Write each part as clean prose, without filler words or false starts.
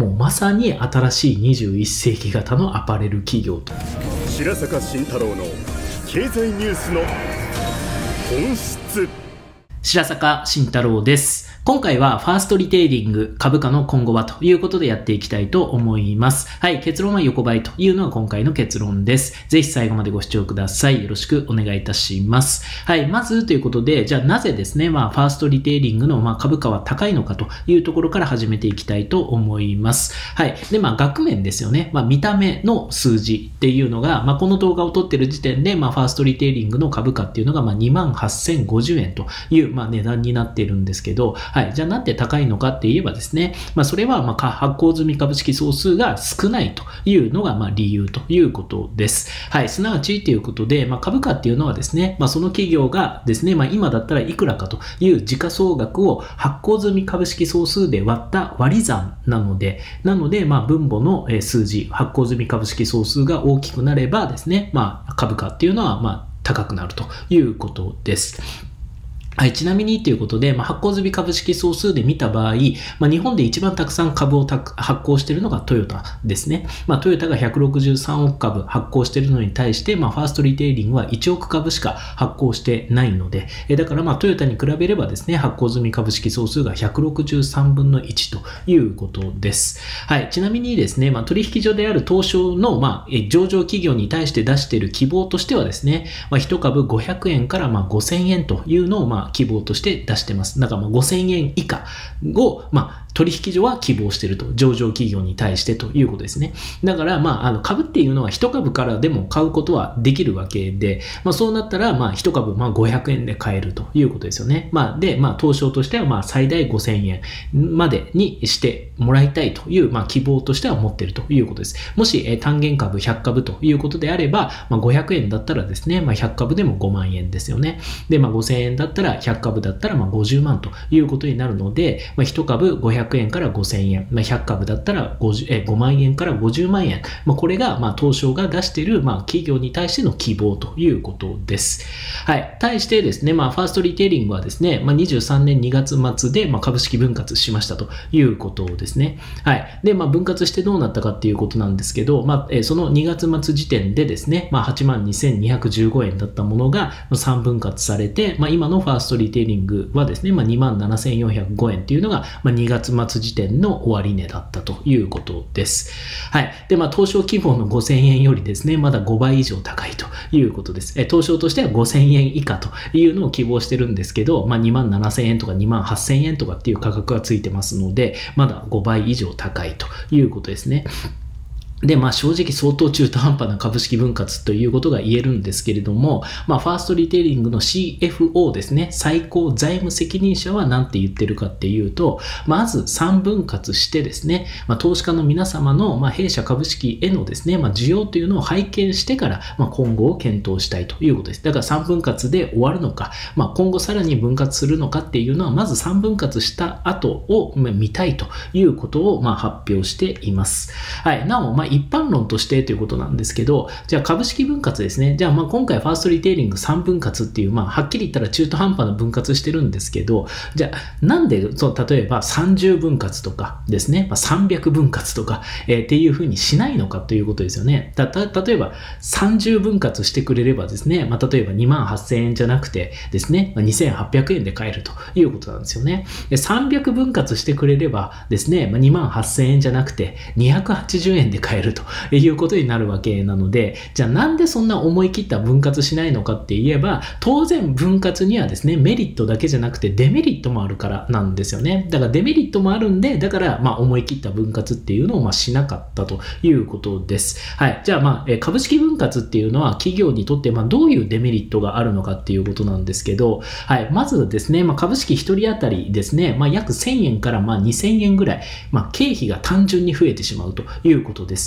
もうまさに新しい21世紀型のアパレル企業と。 白坂慎太郎の経済ニュースの本質。 白坂慎太郎です。今回はファーストリテイリング株価の今後はということでやっていきたいと思います。はい、結論は横ばいというのが今回の結論です。ぜひ最後までご視聴ください。よろしくお願いいたします。はい、まずということで、じゃあなぜですね、ファーストリテイリングの株価は高いのかというところから始めていきたいと思います。はい、で、額面ですよね。見た目の数字っていうのが、この動画を撮ってる時点で、ファーストリテイリングの株価っていうのが、28,050円という、値段になっているんですけど、はい。じゃあなんで高いのかって言えばですね、それは発行済み株式総数が少ないというのが理由ということです。はい。すなわちということで、株価っていうのはですね、その企業がですね、今だったらいくらかという時価総額を発行済み株式総数で割った割り算なので、分母の数字、発行済み株式総数が大きくなればですね、株価っていうのは高くなるということです。はい、ちなみにということで、発行済み株式総数で見た場合、日本で一番たくさん株を発行しているのがトヨタですね。トヨタが163億株発行しているのに対して、ファーストリテイリングは1億株しか発行してないので、だからトヨタに比べればですね、発行済み株式総数が163分の1ということです。はい、ちなみにですね、取引所である東証の、上場企業に対して出している希望としてはですね、1株500円から5000円というのを希望として出してます。だから5000円以下を、取引所は希望していると。上場企業に対してということですね。だから、株っていうのは1株からでも買うことはできるわけで、そうなったら、1株500円で買えるということですよね。で、東証としては最大5000円までにしてもらいたいという、希望としては持っているということです。もし、単元株100株ということであれば、500円だったらですね、100株でも5万円ですよね。で、5000円だったら100株だったら50万ということになるので、1株500円から5000円、100株だったら5万円から50万円、これが東証が出している企業に対しての希望ということです。はい。対してですね、ファーストリテイリングはですね、23年2月末で株式分割しましたということですね。はい。で、分割してどうなったかっていうことなんですけど、その2月末時点でですね、82,215円だったものが3分割されて、今のファーストリテイリングはですね、27,405円っていうのが2月末時点の終値だったということです。はい。で、東証規模の5000円よりですね、まだ5倍以上高いということです。東証としては5000円以下というのを希望してるんですけど、27,000円とか28,000円とかっていう価格がついてますので、まだ5倍以上高いということですね。で、正直相当中途半端な株式分割ということが言えるんですけれども、ファーストリテイリングの CFO ですね、最高財務責任者は何て言ってるかっていうと、まず3分割してですね、投資家の皆様の弊社株式へのですね、需要というのを拝見してから、今後を検討したいということです。だから3分割で終わるのか、今後さらに分割するのかっていうのは、まず3分割した後を見たいということを発表しています。はい。なお、一般論としてということなんですけど、じゃあ株式分割ですね。じゃあ今回ファーストリテイリング3分割っていう、はっきり言ったら中途半端な分割してるんですけど、じゃあなんで例えば30分割とかですね、300分割とか、っていうふうにしないのかということですよね。例えば30分割してくれればですね、例えば28,000円じゃなくてですね、2,800円で買えるということなんですよね。で、300分割してくれればですね、28,000円じゃなくて280円で買えるということになるわけなので、じゃあなんでそんな思い切った分割しないのかって言えば、当然分割にはですね、メリットだけじゃなくてデメリットもあるからなんですよね。だからデメリットもあるんで、だから思い切った分割っていうのをしなかったということです。はい。じゃあ株式分割っていうのは企業にとってどういうデメリットがあるのかっていうことなんですけど、はい。まずですね、株式1人当たりですね、約1,000円から2,000円ぐらい、経費が単純に増えてしまうということです。 。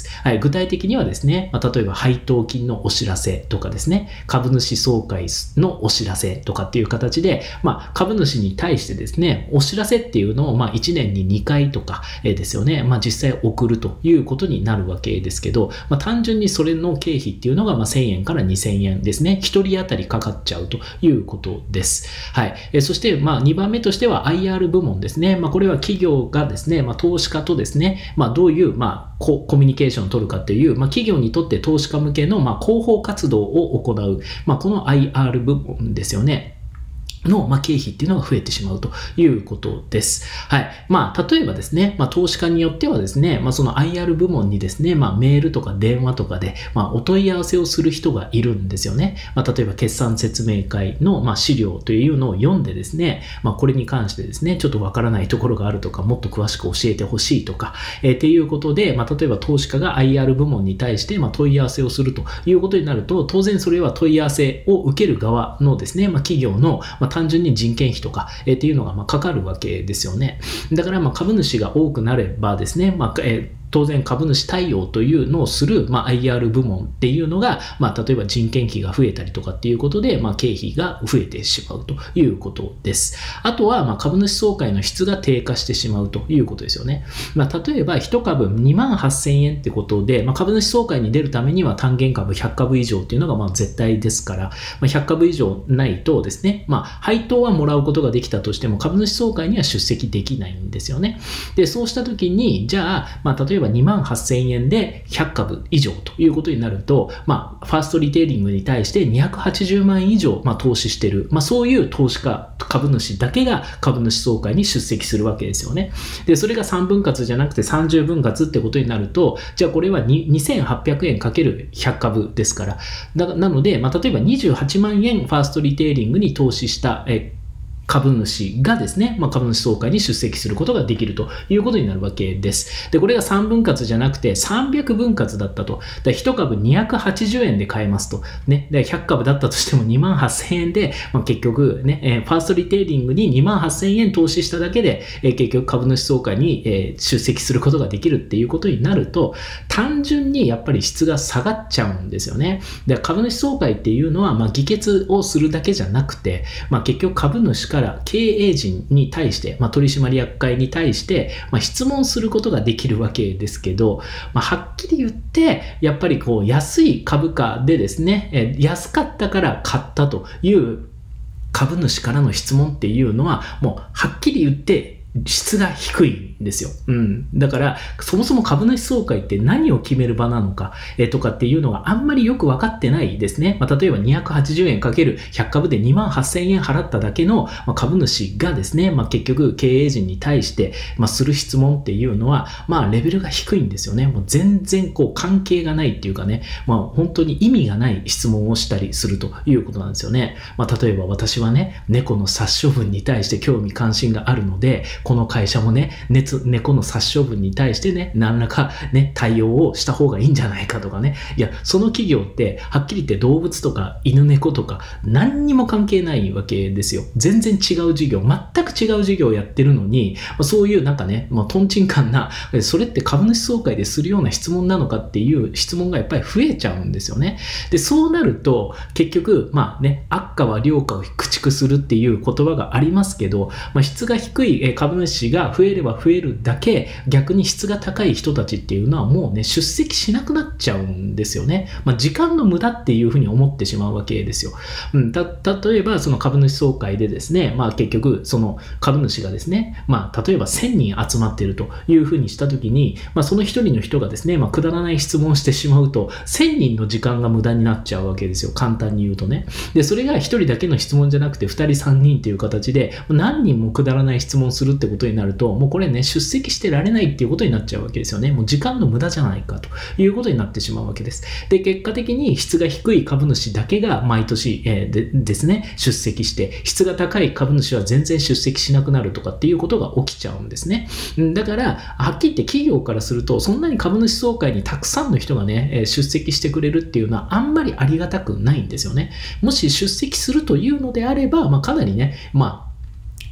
はい、具体的にはですね、例えば配当金のお知らせとかですね、株主総会のお知らせとかっていう形で、株主に対してですね、お知らせっていうのを1年に2回とかですよね、実際送るということになるわけですけど、単純にそれの経費っていうのが1000円から2000円ですね、1人当たりかかっちゃうということです。はい。そして2番目としては IR 部門ですね。これは企業がですね、投資家とですね、どういうコミュニケーションを取るかという、企業にとって投資家向けの広報活動を行う、この IR 部門ですよね。の、経費っていうのが増えてしまうということです。はい。例えばですね、投資家によってはですね、その IR 部門にですね、メールとか電話とかで、お問い合わせをする人がいるんですよね。例えば、決算説明会の、資料というのを読んでですね、これに関してですね、ちょっとわからないところがあるとか、もっと詳しく教えてほしいとか、っていうことで、例えば投資家が IR 部門に対して、問い合わせをするということになると、当然それは問い合わせを受ける側のですね、企業の、単純に人件費とか、っていうのがかかるわけですよね。だから株主が多くなればですね、当然株主対応というのをする、IR 部門っていうのが、例えば人件費が増えたりとかっていうことで、経費が増えてしまうということです。あとは、株主総会の質が低下してしまうということですよね。例えば、1株28,000円ってことで、株主総会に出るためには単元株100株以上っていうのが絶対ですから、100株以上ないとですね、配当はもらうことができたとしても、株主総会には出席できないんですよね。で、そうしたときに、じゃあ、例えば28,000円で100株以上ということになると、ファーストリテイリングに対して280万円以上、投資している、そういう投資家、株主だけが株主総会に出席するわけですよね。で、それが3分割じゃなくて30分割ってことになると、じゃあこれは2800円かける100株ですから。なので、例えば28万円ファーストリテイリングに投資した、株主がですね、株主総会に出席することができるということになるわけです。で、これが3分割じゃなくて300分割だったと。1株280円で買えますと。ね。で、100株だったとしても28,000円で、結局ね、ファーストリテイリングに28,000円投資しただけで、結局株主総会に、出席することができるっていうことになると、単純にやっぱり質が下がっちゃうんですよね。で、株主総会っていうのは、議決をするだけじゃなくて、結局株主から経営陣に対して、取締役会に対して、質問することができるわけですけど、はっきり言って、やっぱり安い株価でですね、安かったから買ったという株主からの質問っていうのは、もうはっきり言って、質が低いんですよ。だから、そもそも株主総会って何を決める場なのか、とかっていうのがあんまりよく分かってないですね。例えば280円かける100株で28,000円払っただけの株主がですね、結局経営陣に対して、する質問っていうのは、レベルが低いんですよね。もう全然関係がないっていうかね、本当に意味がない質問をしたりするということなんですよね。例えば私はね、猫の殺処分に対して興味関心があるので、この会社もね、猫の殺処分に対してね、何らかね、対応をした方がいいんじゃないかとかね。いや、その企業って、はっきり言って動物とか犬猫とか、何にも関係ないわけですよ。全然違う事業、全く違う事業をやってるのに、そういうなんかね、トンチンカンな、それって株主総会でするような質問なのかっていう質問がやっぱり増えちゃうんですよね。で、そうなると、結局、悪化は良化を駆逐するっていう言葉がありますけど、質が低い株主が増えれば増えるだけ、逆に質が高い人たちっていうのはもうね、出席しなくなっちゃうんですよね。時間の無駄っていうふうに思ってしまうわけですよ。例えば、その株主総会でですね、結局、その株主がですね、例えば1000人集まっているというふうにしたときに、その一人の人がですね、くだらない質問をしてしまうと、1000人の時間が無駄になっちゃうわけですよ。簡単に言うとね。で、それが一人だけの質問じゃなくて、2人3人という形で、何人もくだらない質問するってことになると、もうこれね、出席してられないっていうことになっちゃうわけですよね。もう時間の無駄じゃないかということになってしまうわけです。で、結果的に質が低い株主だけが毎年、ですね、出席して、質が高い株主は全然出席しなくなるとかっていうことが起きちゃうんですね。だから、はっきり言って企業からすると、そんなに株主総会にたくさんの人がね、出席してくれるっていうのはあんまりありがたくないんですよね。もし出席するというのであれば、かなりね、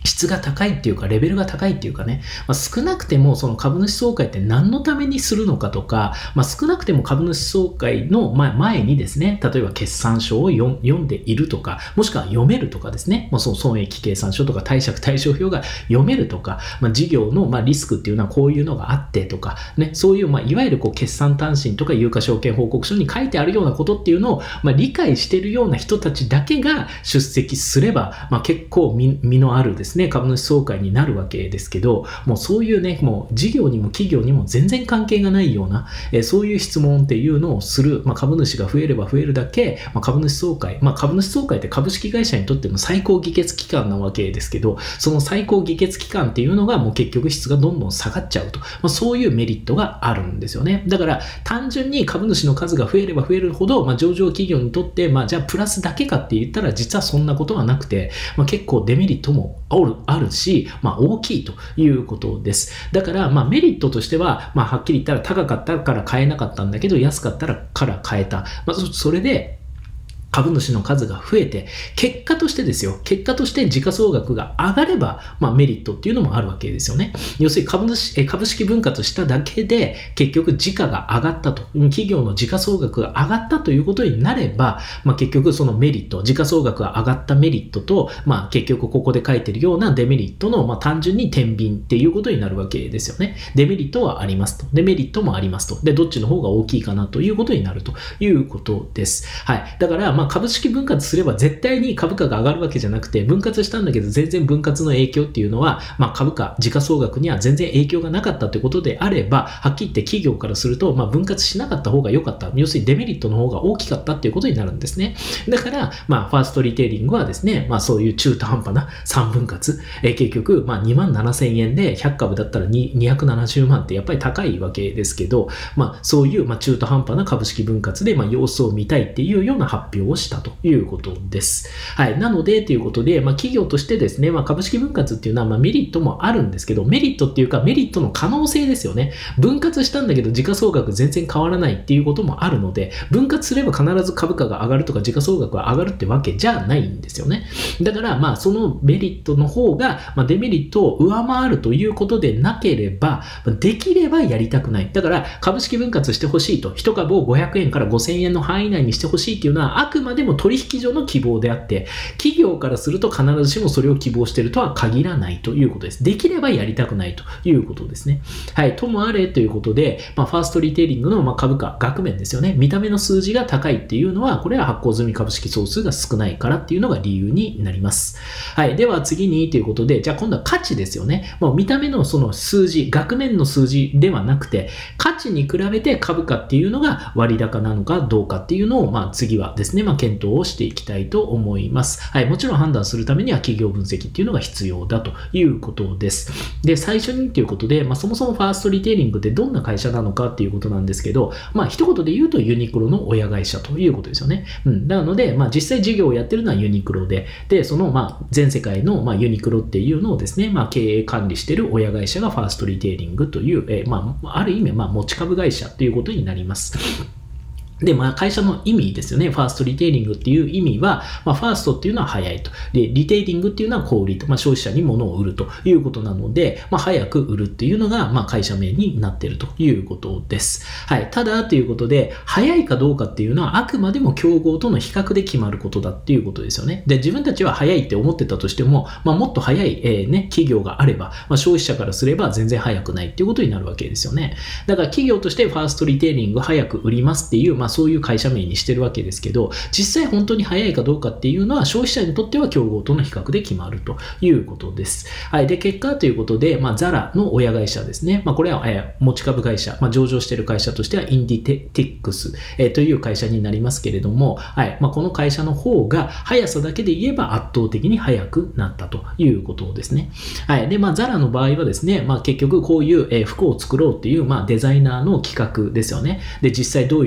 質が高いっていうか、レベルが高いっていうかね、少なくてもその株主総会って何のためにするのかとか、少なくても株主総会の前にですね、例えば決算書を読んでいるとか、もしくは読めるとかですね、その損益計算書とか貸借対照表が読めるとか、事業のリスクっていうのはこういうのがあってとか、ね、そういういわゆる決算単身とか有価証券報告書に書いてあるようなことっていうのを理解しているような人たちだけが出席すれば、結構身のあるですね、株主総会になるわけですけど、もうそういうね、もう事業にも企業にも全然関係がないような、そういう質問っていうのをする、株主が増えれば増えるだけ、株主総会、株主総会って株式会社にとっての最高議決機関なわけですけど、その最高議決機関っていうのがもう結局質がどんどん下がっちゃうと、そういうメリットがあるんですよね。だから単純に株主の数が増えれば増えるほど、上場企業にとって、じゃあプラスだけかって言ったら実はそんなことはなくて、結構デメリットもあるし、大きいということです。だから、メリットとしては、はっきり言ったら高かったから買えなかったんだけど、安かったから買えた。それで、株主の数が増えて、結果として時価総額が上がれば、メリットっていうのもあるわけですよね。要するに株式分割しただけで、結局時価が上がったと、企業の時価総額が上がったということになれば、結局そのメリット、時価総額が上がったメリットと、結局ここで書いてるようなデメリットの、単純に天秤っていうことになるわけですよね。デメリットはありますと。デメリットもありますと。で、どっちの方が大きいかなということになるということです。はい。だから、株式分割すれば絶対に株価が上がるわけじゃなくて、分割したんだけど全然分割の影響っていうのは、株価、時価総額には全然影響がなかったということであれば、はっきり言って企業からすると、分割しなかった方が良かった。要するにデメリットの方が大きかったっていうことになるんですね。だから、ファーストリテイリングはですね、そういう中途半端な3分割、結局、27,000円で100株だったら270万ってやっぱり高いわけですけど、そういう中途半端な株式分割で様子を見たいっていうような発表をしたということです。はい。なので、ということで、企業としてですね、株式分割っていうのは、メリットもあるんですけど、メリットっていうか、メリットの可能性ですよね。分割したんだけど、時価総額全然変わらないっていうこともあるので、分割すれば必ず株価が上がるとか、時価総額が上がるってわけじゃないんですよね。だから、そのメリットの方が、デメリットを上回るということでなければ、できればやりたくない。だから、株式分割してほしいと、1株を500円から5000円の範囲内にしてほしいっていうのは、あくまでも取引上の希望であって、企業からすると必ずしもそれを希望しているとは限らないということです。できればやりたくないということですね。はい。ともあれということで、ファーストリテイリングの株価、額面ですよね。見た目の数字が高いっていうのは、これは発行済み株式総数が少ないからっていうのが理由になります。はい。では次にということで、じゃあ今度は価値ですよね。もう見た目のその数字、額面の数字ではなくて、価値に比べて株価っていうのが割高なのかどうかっていうのを、次はですね、検討をしていきたいと思います。はい。もちろん判断するためには企業分析っていうのが必要だということです。で、最初にということで、そもそもファーストリテイリングってどんな会社なのかっていうことなんですけど、一言で言うとユニクロの親会社ということですよね。なので、実際事業をやってるのはユニクロで、その全世界のユニクロっていうのをですね、経営管理している親会社がファーストリテイリングという、ある意味、持ち株会社ということになります。で、会社の意味ですよね。ファーストリテイリングっていう意味は、ファーストっていうのは早いと。で、リテイリングっていうのは小売りと。消費者に物を売るということなので、早く売るっていうのが、会社名になっているということです。はい。ただ、ということで、早いかどうかっていうのは、あくまでも競合との比較で決まることだっていうことですよね。で、自分たちは早いって思ってたとしても、もっと早い、企業があれば、消費者からすれば全然早くないっていうことになるわけですよね。だから、企業としてファーストリテイリング早く売りますっていう、そういう会社名にしてるわけですけど、実際本当に早いかどうかっていうのは消費者にとっては競合との比較で決まるということです。はい。で、結果ということで、ザラの親会社ですね。これは、持ち株会社、上場している会社としてはインディティックス、という会社になりますけれども、はい。この会社の方が速さだけで言えば圧倒的に速くなったということですね。はい。で、ザラの場合はですね、結局こういう服を作ろうっていう、デザイナーの企画ですよね。で、実際どういうふうに作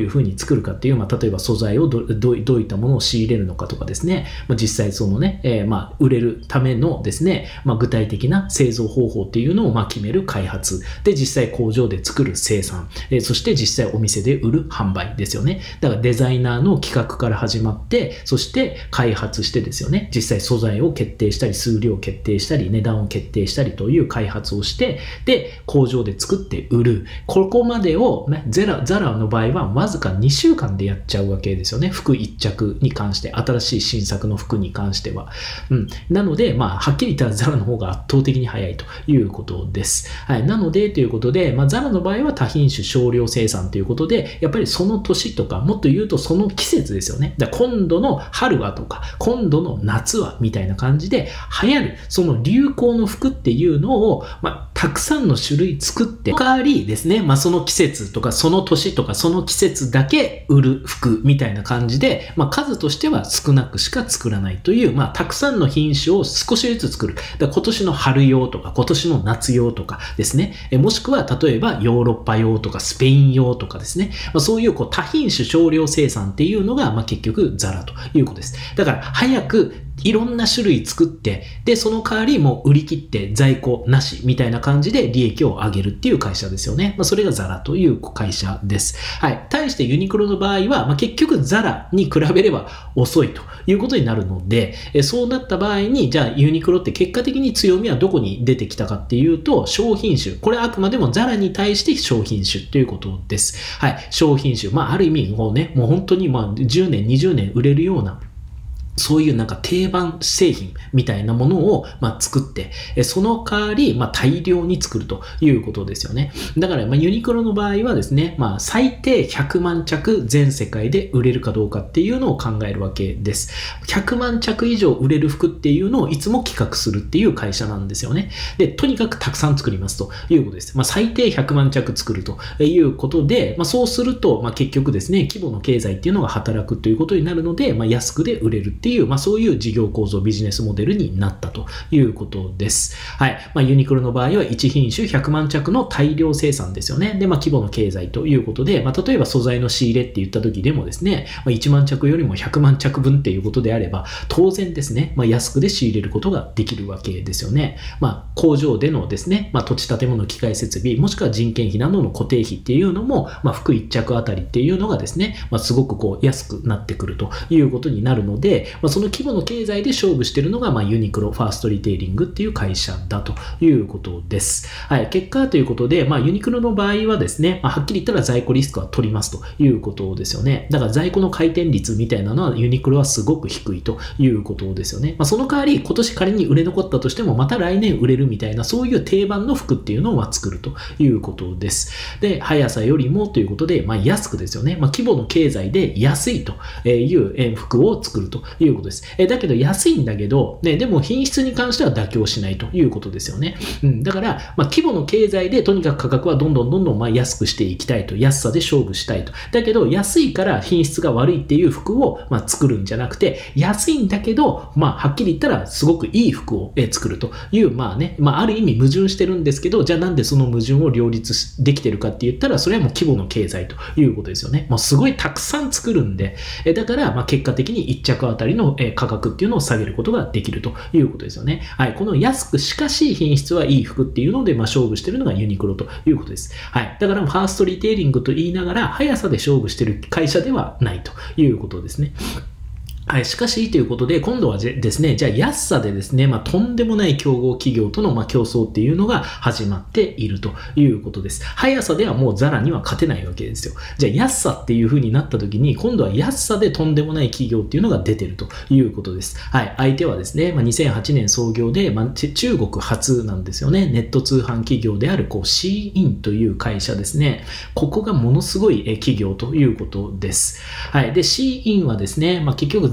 作るかっていう、例えば素材をどういったものを仕入れるのかとかですね、実際そのね、売れるためのですね、具体的な製造方法っていうのを決める開発で、実際工場で作る生産、そして実際お店で売る販売ですよね。だからデザイナーの企画から始まって、そして開発してですよね、実際素材を決定したり、数量を決定したり、値段を決定したりという開発をして、で、工場で作って売る。ここまでをね、ザラの場合はわずか2週間でやっちゃうわけですよね。服1着に関して、新しい新作の服に関しては。なので、はっきり言ったらザラの方が圧倒的に早いということです。はい。なので、ということで、ザラの場合は多品種少量生産ということで、やっぱりその年とか、もっと言うとその季節ですよね。だから今度の春はとか、今度の夏はみたいな感じで、流行る、その流行の服っていうのを、たくさんの種類作って、代わりですね、その季節とか、その年とか、その季節だけ売る服みたいな感じで、数としては少なくしか作らないという、たくさんの品種を少しずつ作る。だから今年の春用とか、今年の夏用とかですね、もしくは例えばヨーロッパ用とかスペイン用とかですね、そういう多品種少量生産っていうのが、結局ザラということです。だから早くいろんな種類作って、で、その代わりもう売り切って在庫なしみたいな感じで利益を上げるっていう会社ですよね。それがザラという会社です。はい。対してユニクロの場合は、結局ザラに比べれば遅いということになるので、そうなった場合に、じゃあユニクロって結果的に強みはどこに出てきたかっていうと、商品種。これあくまでもザラに対して商品種ということです。はい。商品種。ある意味、もう本当に10年、20年売れるような、そういう定番製品みたいなものを作って、その代わり大量に作るということですよね。だからユニクロの場合はですね、最低100万着全世界で売れるかどうかっていうのを考えるわけです。100万着以上売れる服っていうのをいつも企画するっていう会社なんですよね。で、とにかくたくさん作りますということです。最低100万着作るということで、そうすると結局ですね、規模の経済っていうのが働くということになるので、安くで売れるっていう、そういう事業構造、ビジネスモデルになったということです。はい。ユニクロの場合は1品種100万着の大量生産ですよね。で、規模の経済ということで、例えば素材の仕入れって言った時でもですね、1万着よりも100万着分っていうことであれば、当然ですね、安くで仕入れることができるわけですよね。工場でのですね、土地建物機械設備、もしくは人件費などの固定費っていうのも、服1着あたりっていうのがですね、すごく安くなってくるということになるので、その規模の経済で勝負しているのが、ユニクロファーストリテイリングっていう会社だということです。はい。結果ということで、ユニクロの場合はですね、はっきり言ったら在庫リスクは取りますということですよね。だから在庫の回転率みたいなのはユニクロはすごく低いということですよね。その代わり今年仮に売れ残ったとしてもまた来年売れるみたいなそういう定番の服っていうのを作るということです。で、速さよりもということで、安くですよね。規模の経済で安いという服を作るということです。だけど安いんだけど、ね、でも品質に関しては妥協しないということですよね。だから、規模の経済でとにかく価格はどんどん安くしていきたいと。安さで勝負したいと。だけど安いから品質が悪いっていう服を作るんじゃなくて、安いんだけど、はっきり言ったらすごくいい服を作るという、ある意味矛盾してるんですけど、じゃあなんでその矛盾を両立できてるかって言ったら、それはもう規模の経済ということですよね。すごいたくさん作るんで、だから、結果的に1着あたりの価格っていうのを下げることができるということですよね。はい。この安くしかし品質はいい服っていうので、勝負しているのがユニクロということです。はい。だからファーストリテイリングと言いながら、速さで勝負している会社ではないということですね。はい。しかし、ということで、今度はですね、じゃあ安さでですね、とんでもない競合企業との競争っていうのが始まっているということです。速さではもうザラには勝てないわけですよ。じゃあ安さっていう風になった時に、今度は安さでとんでもない企業っていうのが出てるということです。はい。相手はですね、2008年創業で、中国初なんですよね。ネット通販企業である、シーインという会社ですね。ここがものすごい企業ということです。はい。で、シーインはですね、結局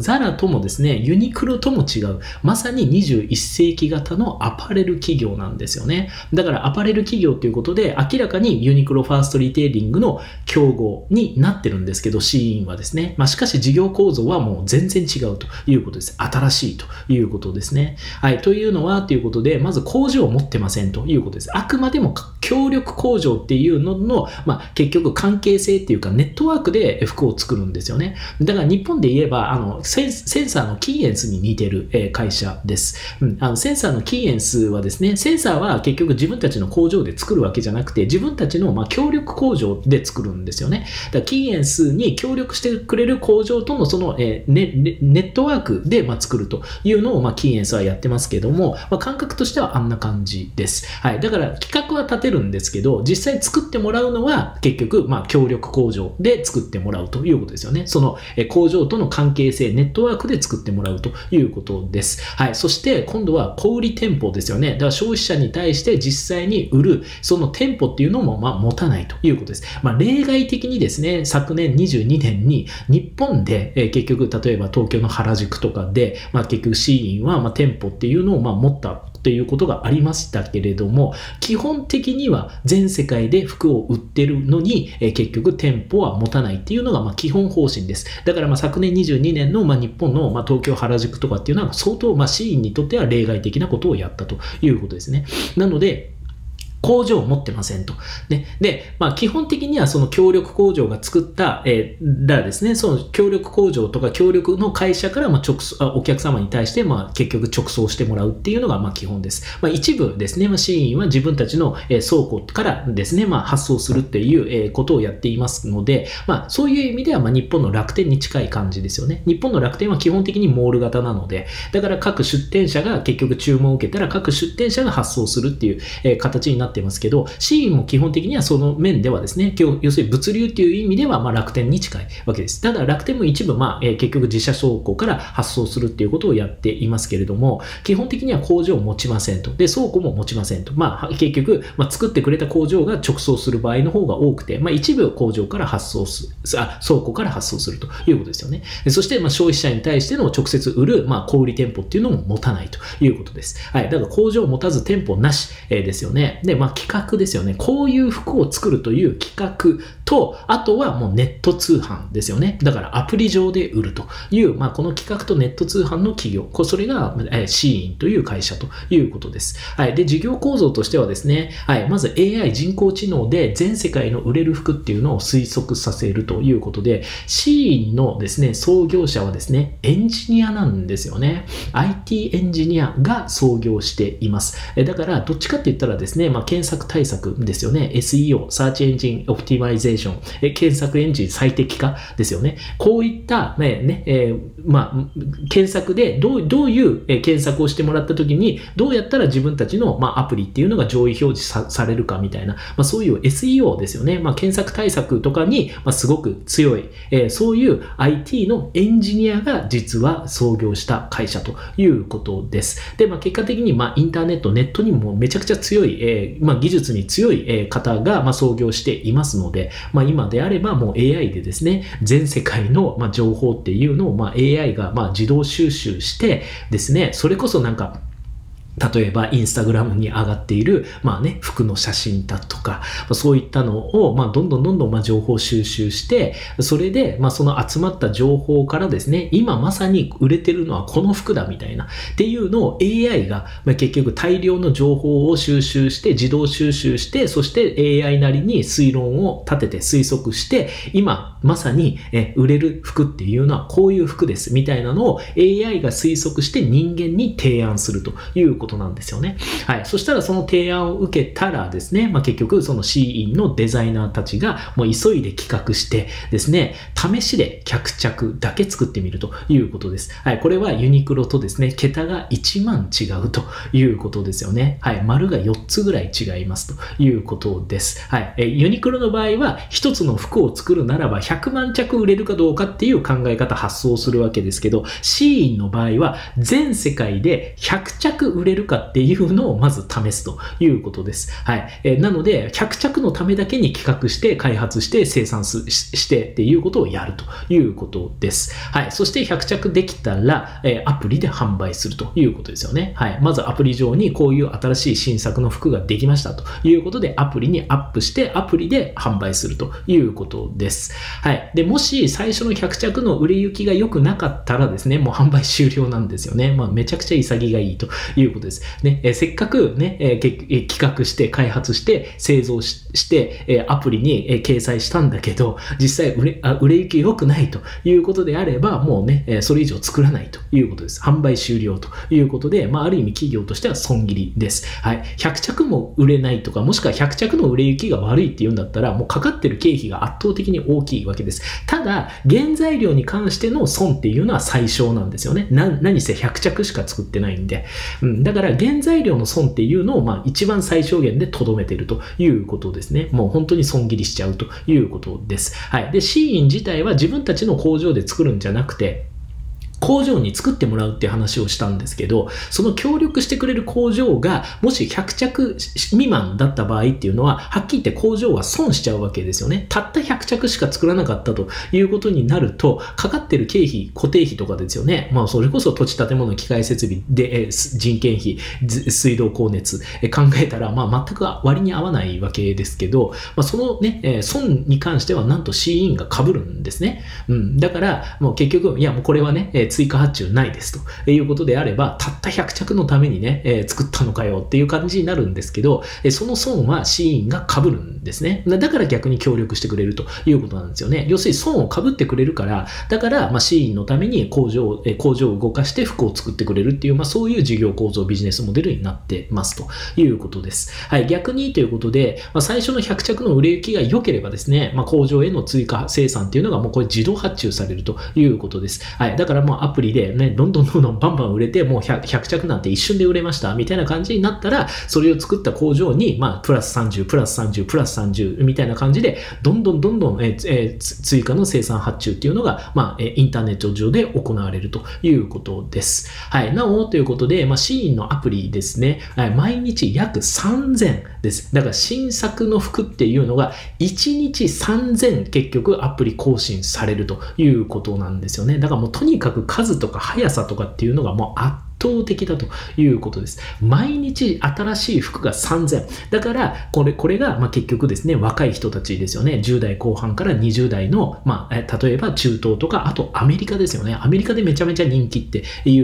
ザラともですね、ユニクロとも違う、まさに21世紀型のアパレル企業なんですよね。だからアパレル企業ということで、明らかにユニクロファーストリテイリングの競合になってるんですけど、シーインはですね、しかし事業構造はもう全然違うということです。新しいということですね。はい。というのは、ということで、まず工場を持ってませんということです。あくまでも協力工場っていうのの、結局関係性っていうかネットワークで服を作るんですよね。だから日本で言えば、センサーのキーエンスに似てる会社です。センサーのキーエンスはですね、センサーは結局自分たちの工場で作るわけじゃなくて、自分たちの協力工場で作るんですよね。だからキーエンスに協力してくれる工場とのその、ネットワークで作るというのをキーエンスはやってますけども、感覚としてはあんな感じです。はい。だから企画は立てるんですけど、実際作ってもらうのは結局、協力工場で作ってもらうということですよね。その工場との関係性、ネットワークで作ってもらうということです。はい。そして今度は小売店舗ですよね。だから消費者に対して実際に売る、その店舗っていうのも持たないということです。例外的にですね、昨年22年に日本で結局例えば東京の原宿とかで、結局シーインは店舗っていうのを持ったということがありましたけれども、基本的には全世界で服を売ってるのに、結局店舗は持たないっていうのが基本方針です。だから昨年22年の日本の東京原宿とかっていうのは相当シーインにとっては例外的なことをやったということですね。なので、工場を持ってませんと。で、基本的にはその協力工場が作った、らですね、その協力工場とか協力の会社からお客様に対して結局直送してもらうっていうのが基本です。一部ですね、シーインは自分たちの倉庫からですね、発送するっていうことをやっていますので、そういう意味では日本の楽天に近い感じですよね。日本の楽天は基本的にモール型なので、だから各出店者が結局注文を受けたら各出店者が発送するっていう、形になってますけど、シーインも基本的にはその面ではですね、要するに物流っていう意味では楽天に近いわけです。ただ楽天も一部結局自社倉庫から発送するっていうことをやっていますけれども、基本的には工場を持ちませんと。で、倉庫も持ちませんと。結局、作ってくれた工場が直送する場合の方が多くて、一部工場から倉庫から発送するということですよね。そして、消費者に対しての直接売る、小売店舗っていうのも持たないということです。はい。だから工場を持たず店舗なし、ですよね。で、企画ですよね。こういう服を作るという企画と、あとはもうネット通販ですよね。だからアプリ上で売るという、この企画とネット通販の企業、それが、シーインという会社ということです。はい。で、事業構造としてはですね、はい。まず AI 人工知能で全世界の売れる服っていうのを推測させるということで、シーインのですね、創業者はですね、エンジニアなんですよね。IT エンジニアが創業しています。だから、どっちかって言ったらですね、検索対策ですよね。SEO、サーチエンジンオプティマイゼーション、検索エンジン最適化ですよね。こういった検索でどういう検索をしてもらったときに、どうやったら自分たちのアプリっていうのが上位表示されるかみたいな、そういう SEO ですよね。検索対策とかにすごく強い、そういう IT のエンジニアが実は創業した会社ということです。で、結果的にインターネットにもめちゃくちゃ強い、技術に強い方が創業していますので、今であればもう AI でですね、全世界の情報っていうのをAI が自動収集してですね、それこそ例えばインスタグラムに上がっている服の写真だとか、そういったのをどんどん情報収集して、それでその集まった情報からですね、今まさに売れてるのはこの服だみたいなっていうのを AI が結局大量の情報を収集して自動収集して、そして AI なりに推論を立てて推測して、今まさに売れる服っていうのはこういう服ですみたいなのを AI が推測して人間に提案するということなんですよね。はい。そしたらその提案を受けたらですね、結局そのシーインのデザイナーたちがもう急いで企画してですね、試しで脚着だけ作ってみるということです。はい。これはユニクロとですね、桁が1万違うということですよね。はい。丸が4つぐらい違いますということです。はい。ユニクロの場合は一つの服を作るならば100万着売れるかどうかっていう考え方発想するわけですけど、シーインの場合は全世界で100着売れれるかっていうのをまず試すということです。はい。なので、100着のためだけに企画して、開発して、生産してっていうことをやるということです。はい。そして100着できたら、アプリで販売するということですよね。はい。まずアプリ上にこういう新しい新作の服ができましたということで、アプリにアップして、アプリで販売するということです。はい。で、もし最初の100着の売れ行きが良くなかったらですね、もう販売終了なんですよね。まあ、めちゃくちゃ潔がいいということです。ね、せっかくね、企画して、開発して、製造して、アプリに掲載したんだけど、実際売れ行き良くないということであれば、もうね、それ以上作らないということです。販売終了ということで、まあ、ある意味企業としては損切りです。はい。100着も売れないとか、もしくは100着の売れ行きが悪いっていうんだったら、もうかかってる経費が圧倒的に大きいわけです。ただ、原材料に関しての損っていうのは最小なんですよね。何せ100着しか作ってないんで。だから原材料の損っていうのをまあ一番最小限で留めているということですね。もう本当に損切りしちゃうということです。はい。で、シーイン自体は自分たちの工場で作るんじゃなくて、工場に作ってもらうって話をしたんですけど、その協力してくれる工場がもし100着未満だった場合っていうのは、はっきり言って工場は損しちゃうわけですよね。たった100着しか作らなかったということになると、かかってる経費、固定費とかですよね。まあそれこそ土地建物、機械設備で人件費、水道光熱考えたら、まあ全く割に合わないわけですけど、まあそのね、損に関してはなんとシーインが被るんですね。だからもう結局、いやもうこれはね、追加発注ないですということであれば、たった100着のためにね、作ったのかよっていう感じになるんですけど、その損はシーインが被るんですね。だから逆に協力してくれるということなんですよね。要するに損を被ってくれるから、だからまあシーインのために工場を動かして服を作ってくれるっていう、まあそういう事業構造ビジネスモデルになってますということです。はい。逆にということで、まあ、最初の100着の売れ行きが良ければですね、まあ工場への追加生産っていうのがもうこれ自動発注されるということです。はい。だからもうアプリでね、どんどんバンバン売れて、もう 100着なんて一瞬で売れました、みたいな感じになったら、それを作った工場に、まあ、プラス30、プラス30、プラス30、みたいな感じで、どんどん追加の生産発注っていうのが、まあ、インターネット上で行われるということです。はい。なお、ということで、まあ、シーインのアプリですね、毎日約3000です。だから、新作の服っていうのが、1日3000結局アプリ更新されるということなんですよね。だからもうとにかく数とか速さとかっていうのがもう圧倒的だということです。毎日新しい服が3000。だから、これが、まあ、結局ですね、若い人たちですよね。10代後半から20代の、まあ、例えば中東とか、あとアメリカですよね。アメリカでめちゃめちゃ人気っていう、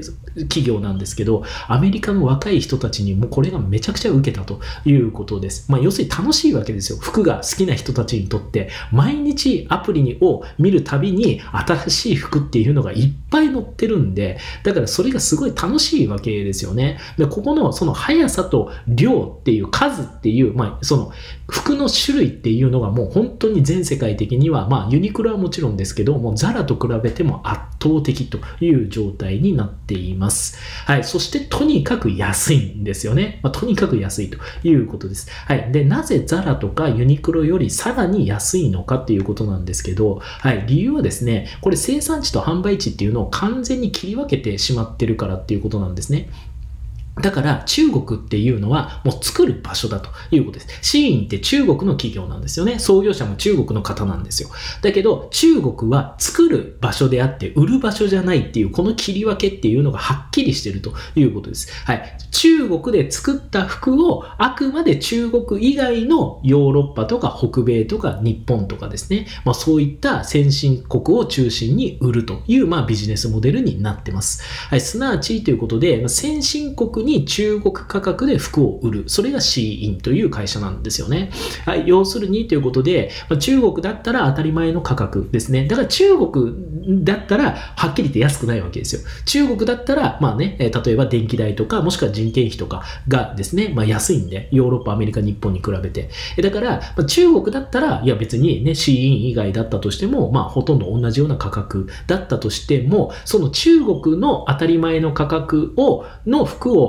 企業なんですけど、アメリカの若い人たちにもこれがめちゃくちゃ受けたということです。まあ、要するに楽しいわけですよ。服が好きな人たちにとって、毎日アプリを見るたびに新しい服っていうのがいっぱい載ってるんで、だからそれがすごい楽しいわけですよね。で、ここのその速さと量っていう数っていう、まあ、その服の種類っていうのがもう本当に全世界的には、まあ、ユニクロはもちろんですけど、もうザラと比べても圧倒的という状態になっています。はい。そしてとにかく安いんですよね。まあ、とにかく安いということです。はい。で、なぜザラとかユニクロよりさらに安いのかっていうことなんですけど、はい。理由はですね、これ生産地と販売地っていうのを完全に切り分けてしまってるからっていうことなんですね。だから中国っていうのはもう作る場所だということです。シーインって中国の企業なんですよね。創業者も中国の方なんですよ。だけど中国は作る場所であって売る場所じゃないっていうこの切り分けっていうのがはっきりしてるということです。はい。中国で作った服をあくまで中国以外のヨーロッパとか北米とか日本とかですね。まあそういった先進国を中心に売るというまあビジネスモデルになってます。はい。すなわちということで先進国に中国価格で服を売る。それがシーインという会社なんですよね。はい。要するにということで、中国だったら当たり前の価格ですね。だから中国だったらはっきり言って安くないわけですよ。中国だったら、まあね、例えば電気代とか、もしくは人件費とかがですね、まあ安いんで、ヨーロッパ、アメリカ、日本に比べて。だから、中国だったら、いや別にね、シーイン以外だったとしても、まあほとんど同じような価格だったとしても、その中国の当たり前の価格の服を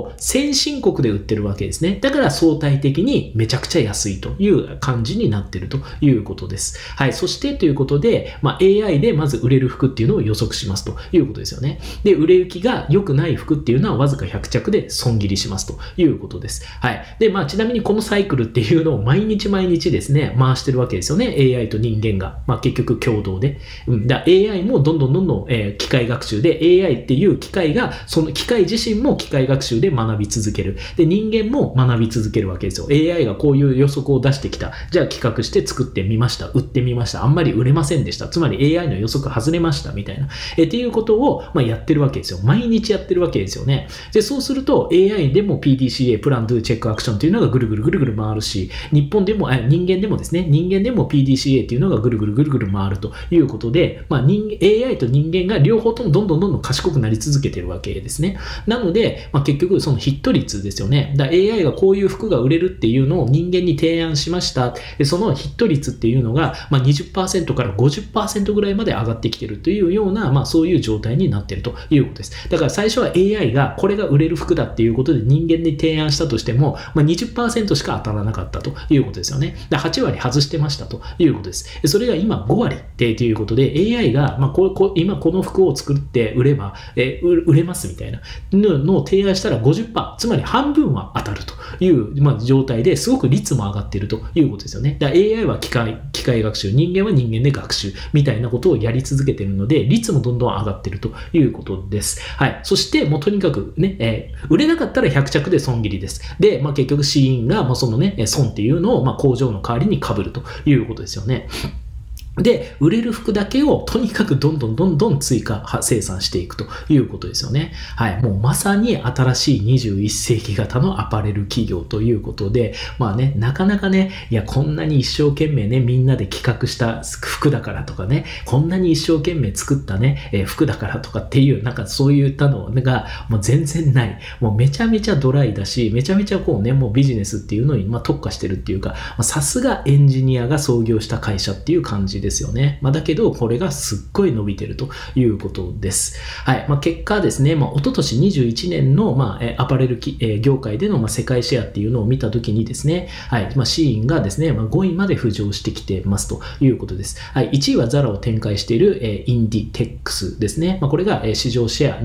を先進国で売ってるわけですね。だから相対的にめちゃくちゃ安いという感じになっているということです。はい。そしてということで、AI でまず売れる服っていうのを予測しますということですよね。で、売れ行きが良くない服っていうのはわずか100着で損切りしますということです。はい。で、ちなみにこのサイクルっていうのを毎日毎日ですね、回してるわけですよね。AI と人間が。結局共同で。AI もどんどん、機械学習で AI っていう機械が、その機械自身も機械学習で学び続ける。で、人間も学び続けるわけですよ。AI がこういう予測を出してきた。じゃあ企画して作ってみました。売ってみました。あんまり売れませんでした。つまり AI の予測外れました。みたいな。っていうことを、やってるわけですよ。毎日やってるわけですよね。で、そうすると AI でも PDCA、プラン、ドゥ、チェック、アクションというのがぐるぐる回るし、人間でもですね、人間でも PDCA っていうのがぐるぐる回るということで、AI と人間が両方ともどんどん賢くなり続けてるわけですね。なので、結局そのヒット率ですよね。AI がこういう服が売れるっていうのを人間に提案しました。で、そのヒット率っていうのが、20% から 50% ぐらいまで上がってきてるというような、そういう状態になってるということです。だから最初は AI がこれが売れる服だっていうことで人間に提案したとしても、20% しか当たらなかったということですよね。8割外してましたということです。それが今5割っていうことで AI が、今この服を作って売れば、売れますみたいなのを提案したら 50%、つまり半分は当たるという、状態ですごく率も上がっているということですよね。だから AI は機械学習、人間は人間で学習みたいなことをやり続けているので、率もどんどん上がっているということです。はい。そして、もうとにかくね、売れなかったら100着で損切りです。で、結局、シーンが、そのね、損っていうのを、工場の代わりに被るということですよね。で、売れる服だけをとにかくどんどん追加生産していくということですよね。はい。もうまさに新しい21世紀型のアパレル企業ということで、なかなかね、いや、こんなに一生懸命ね、みんなで企画した服だからとかね、こんなに一生懸命作ったね、服だからとかっていう、そういったのが、もう全然ない。もうめちゃめちゃドライだし、めちゃめちゃもうビジネスっていうのに、特化してるっていうか、さすがエンジニアが創業した会社っていう感じですよね。だけど、これがすっごい伸びてるということです。はい。結果ですね、一昨年21年の、アパレル業界での、世界シェアっていうのを見たときにですね、はい。シーインがですね、5位まで浮上してきてますということです。はい。1位はザラを展開している、インディテックスですね。これが、市場シェア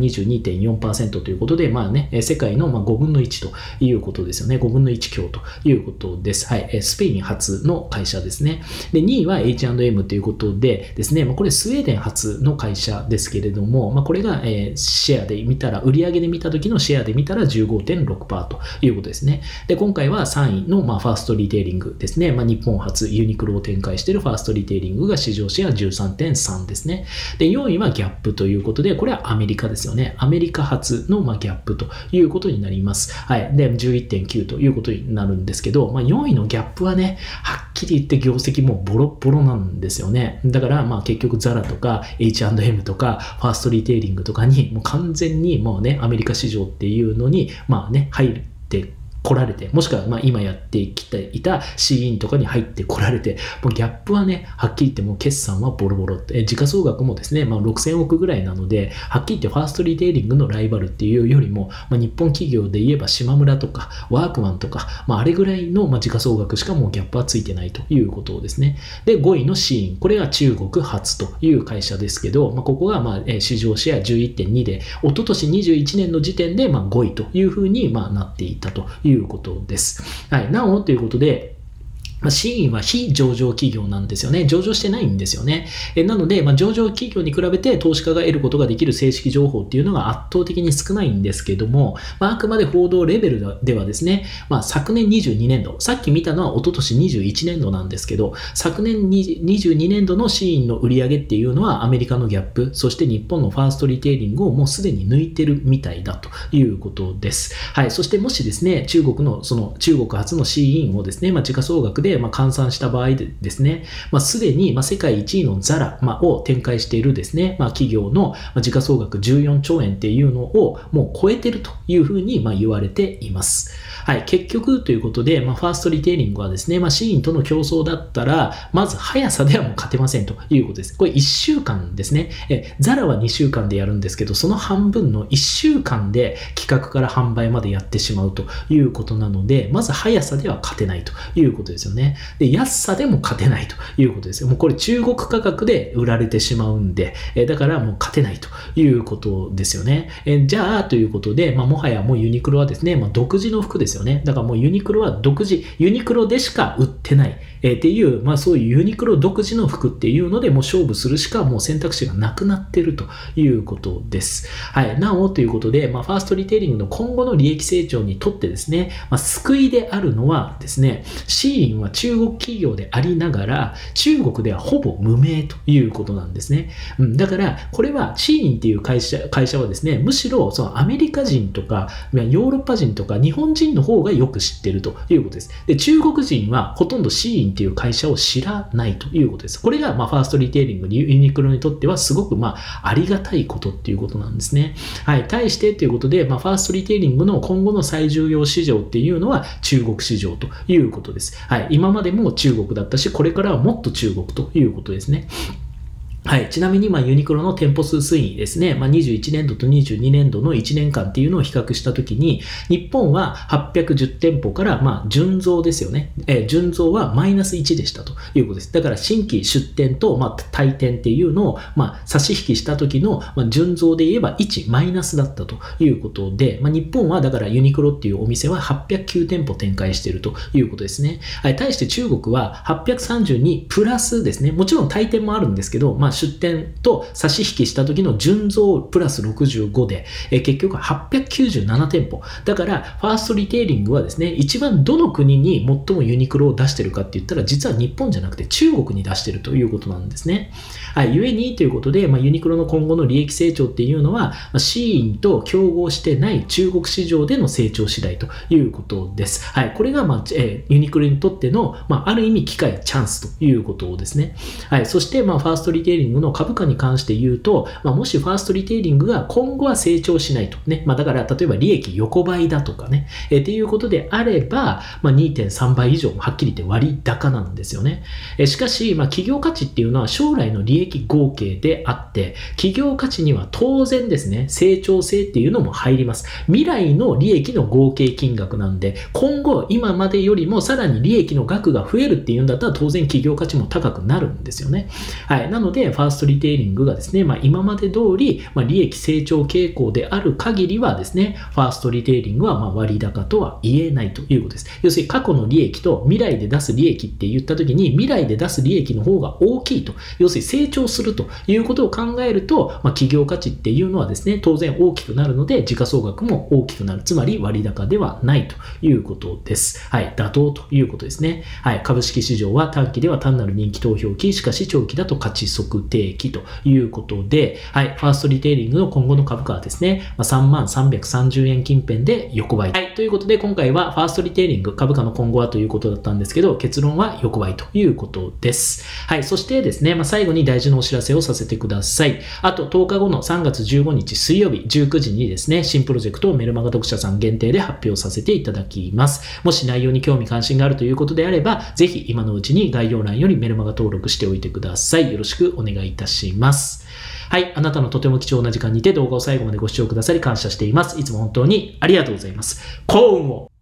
22.4% ということで、世界の、5分の1ということですよね。5分の1強ということです。はい。スペイン発の会社ですね。で、2位は H&M ということでですね、これスウェーデン発の会社ですけれども、これが、シェアで見たら、売上で見た時のシェアで見たら 15.6% ということですね。で、今回は3位の、ファーストリテイリングですね。日本初ユニクロを展開しているファーストリテイリングが市場シェア 13.3 ですね。で、4位はギャップということで、これはアメリカですよね。アメリカ発の、ギャップということになります。はい。で、11.9 ということになるんですけど、4位のギャップはね、はっきり言って業績もボロボロなんですよね。だから、結局ザラとか H&M とかファーストリテイリングとかにもう完全にもうね、アメリカ市場っていうのに、入って来られて、もしくは今やってきていたシーインとかに入って来られて、もうギャップはね、はっきり言ってもう決算はボロボロって、時価総額もですね、6000億ぐらいなので、はっきり言ってファーストリテイリングのライバルっていうよりも、日本企業で言えば島村とかワークマンとか、あれぐらいの時価総額しかもうギャップはついてないということですね。で、5位のシーイン、これが中国初という会社ですけど、ここが市場シェア 11.2 で、一昨年21年の時点で5位というふうになっていたということです。はい。なおということで、シーインは非上場企業なんですよね。上場してないんですよね。なので、上場企業に比べて投資家が得ることができる正式情報っていうのが圧倒的に少ないんですけども、あくまで報道レベルではですね、昨年22年度、さっき見たのは一昨年21年度なんですけど、昨年22年度のシーインの売り上げっていうのはアメリカのギャップ、そして日本のファーストリテイリングをもうすでに抜いてるみたいだということです。はい。そしてもしですね、中国発のシーインをですね、時価総額でで、換算した場合でですね、すでに、世界1位のザラ、を展開しているですね、企業の時価総額14兆円っていうのをもう超えてるというふうに言われています。はい、結局ということで、ファーストリテイリングはですね、シーインとの競争だったら、まず速さではもう勝てませんということです。これ1週間ですね。ザラは2週間でやるんですけど、その半分の1週間で企画から販売までやってしまうということなので、まず速さでは勝てないということですよね。で、安さでも勝てないということですよ。もうこれ中国価格で売られてしまうんで、だからもう勝てないということですよね。じゃあということで、もはやもうユニクロはですね、独自の服ですよね。だからもうユニクロは独自、ユニクロでしか売ってない。っていう、そういうユニクロ独自の服っていうのでもう勝負するしかもう選択肢がなくなっているということです。はい。なおということで、ファーストリテイリングの今後の利益成長にとってですね、救いであるのはですね、シーインは中国企業でありながら、中国ではほぼ無名ということなんですね。だから、これはシーインっていう会社はですね、むしろそのアメリカ人とか、ヨーロッパ人とか日本人の方がよく知っているということです。で、中国人はほとんどシーインっていう会社を知らないということです。これがファーストリテイリング、ユニクロにとってはすごくありがたいことっていうことなんですね。はい。対してということで、ファーストリテイリングの今後の最重要市場っていうのは中国市場ということです。はい。今までも中国だったし、これからはもっと中国ということですね。はい。ちなみに、ユニクロの店舗数推移ですね。21年度と22年度の1年間っていうのを比較したときに、日本は810店舗から、純増ですよね。純増はマイナス1でしたということです。だから新規出店と、退店っていうのを、差し引きした時の、純増で言えば1マイナスだったということで、日本はだからユニクロっていうお店は809店舗展開しているということですね。はい。対して中国は832プラスですね。もちろん退店もあるんですけど、出店と差し引きした時の純増プラス65で、結局897店舗。だから、ファーストリテイリングはですね、一番どの国に最もユニクロを出してるかって言ったら、実は日本じゃなくて中国に出してるということなんですね。はい、ゆえにということで、ユニクロの今後の利益成長っていうのは、シーインと競合してない中国市場での成長次第ということです。はい、これが、ユニクロにとっての、ある意味機会、チャンスということですね。はい、そして、ファーストリテイリングの株価に関して言うと、もしファーストリテイリングが今後は成長しないとね、だから例えば利益横ばいだとかね、っていうことであれば、2.3 倍以上はっきり言って割高なんですよね。しかし、企業価値っていうのは将来の利益合計であって、企業価値には当然ですね、成長性っていうのも入ります。未来の利益の合計金額なんで、今後今までよりもさらに利益の額が増えるっていうんだったら当然企業価値も高くなるんですよね。はい。なので、ファーストリテイリングがですね、今まで通り、利益成長傾向である限りはですね、ファーストリテイリングは割高とは言えないということです。要するに過去の利益と未来で出す利益って言ったときに、未来で出す利益の方が大きいと。要するに成長するということを考えると、企業価値っていうのはですね、当然大きくなるので、時価総額も大きくなる。つまり割高ではないということです。はい。妥当ということですね。はい。株式市場は短期では単なる人気投票期、しかし長期だと価値測定期ということで、はい。ファーストリテイリングの今後の株価はですね、3330円近辺で横ばい。はい。ということで、今回はファーストリテイリング株価の今後はということだったんですけど、結論は横ばいということです。はい。そしてですね、最後に大事なお知らせをさせてください。あと10日後の3月15日水曜日19時にですね、新プロジェクトをメルマガ読者さん限定で発表させていただきます。もし内容に興味関心があるということであれば、ぜひ今のうちに概要欄よりメルマガ登録しておいてください。よろしくお願いいたします。はい。あなたのとても貴重な時間にて動画を最後までご視聴くださり感謝しています。いつも本当にありがとうございます。幸運を